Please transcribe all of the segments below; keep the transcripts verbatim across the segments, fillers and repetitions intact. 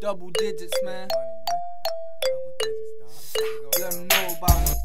double digits, man. Let them know about me.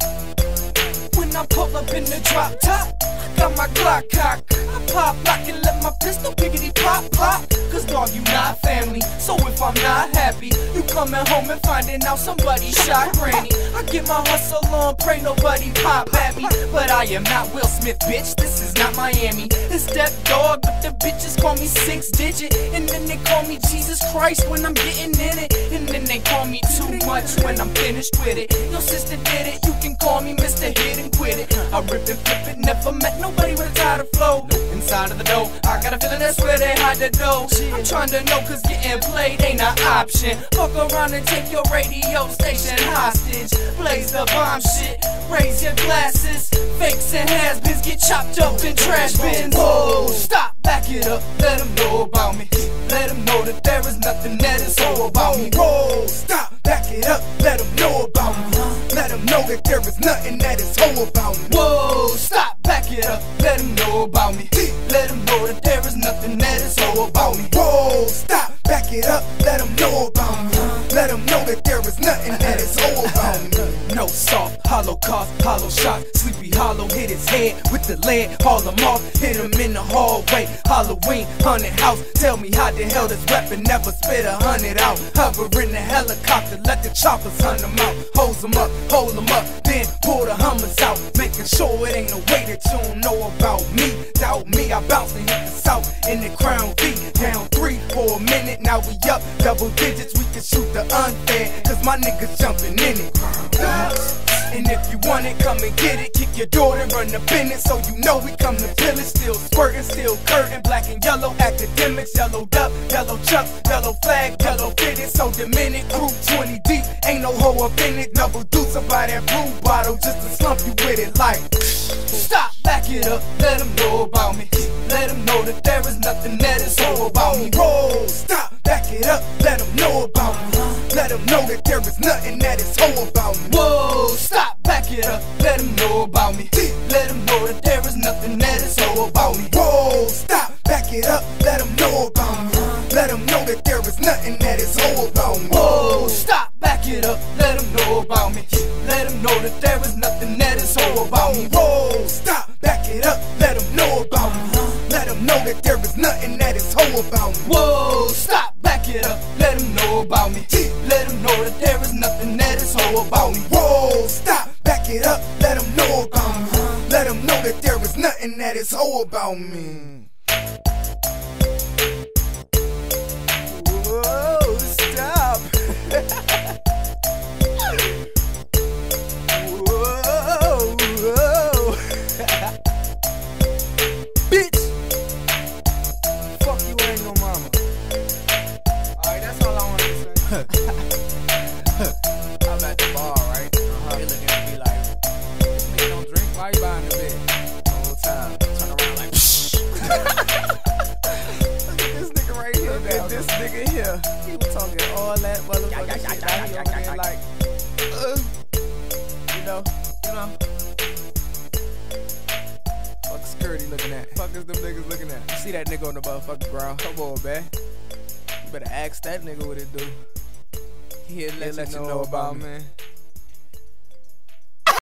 When I pull up in the drop top, I got my Glock cock. I pop lock and let my pistol pickety pop pop. Cause dog, you not family. So if I'm not happy, you coming home and finding out somebody shot granny. I get my hustle on, pray nobody pop at me. But I am not Will Smith, bitch, this is not Miami. It's Step Dog, but the bitches call me six digit. And then they call me Jesus Christ when I'm getting in it. And then they call me too much when I'm finished with it. Your sister did it, you can call me Mister Hit and Quit it. I rip and flip it, never met nobody with a tighter flow. Inside of the dough, I got a feeling that's where they hide the dough. I'm trying to know cause getting played ain't an option. Fuck around and take your radio station hostage. Blaze the bomb shit, raise your glasses. Fakes and has-beens get chopped up in trash bins. Whoa, stop, back it up, let them know about me. Let them know that there is nothing that is so about me. Whoa, stop, back it up, let them know about me. Let them know that there is nothing that is so about me. Whoa, stop, back it up, let them know about me. Let them know that there is nothing that is so about me. Whoa, stop, back it up, let them know about me. Let them know that there is nothing that is so about me. No soft, hollow cough, hollow shot. Sleepy Hollow hit his head with the lead, haul him off, hit him in the hallway. Halloween, haunted house, tell me how the hell this weapon never spit a hundred out. Hover in the helicopter, let the choppers hunt him out. Hose him up, hold him up, then pull the Hummers out. Making sure it ain't no way that you don't know about me. Doubt me, I bounce and hit the south in the Crown V. Down three for a minute, now we up double digits. We can shoot the unfair, cause my niggas jumping in it. And if you want it, come and get it. Kick your door and run the business, so you know we come to pillage. Still squirting, still curtain, black and yellow academics, yellowed up, yellow chucks, yellow flag, yellow fitted, so diminished. Crew twenty deep, ain't no hoe up in it. Double deuce about that brew bottle, just to slump you with it like. Stop, back it up, let them know about me. Let them know that there is nothing that is so about me. Roll, stop, back it up, let them know about me. Let them know that there is nothing that is so about me. Whoa, stop, back it up, let them know about me. Let them know that there is nothing that is so about me. Whoa, stop, back it up, let them know about me. Let them know that there is nothing that is so about me. Whoa, stop, back it up, let them know about me. Let them know that there is nothing that is so about me. Whoa, stop, back it up, let them know about me. Let them know that there is nothing that is so about me. Whoa, stop, back it up, let them know about me. Let them know that there is nothing that is so about me. Whoa, stop, back it up, let them know about me. Let them know that there is nothing that is so about me. Whoa, stop. Whoa, whoa. Bitch, fuck you ain't no mama. Alright, that's all I wanted to say. I'm at the bar, right? Uh-huh. They looking at me like, this nigga don't drink, why you buying the bed? The whole time, turn around like, look at this nigga right here, look at this nigga here. He was talking all that motherfucking shit. Now he over there like, uh, you know, you know. Fuck security looking at. Fuck is them niggas looking at. You see that nigga on the motherfucking ground. Come on, man. You better ask that nigga what it do. He'll let, let you know, know about, man.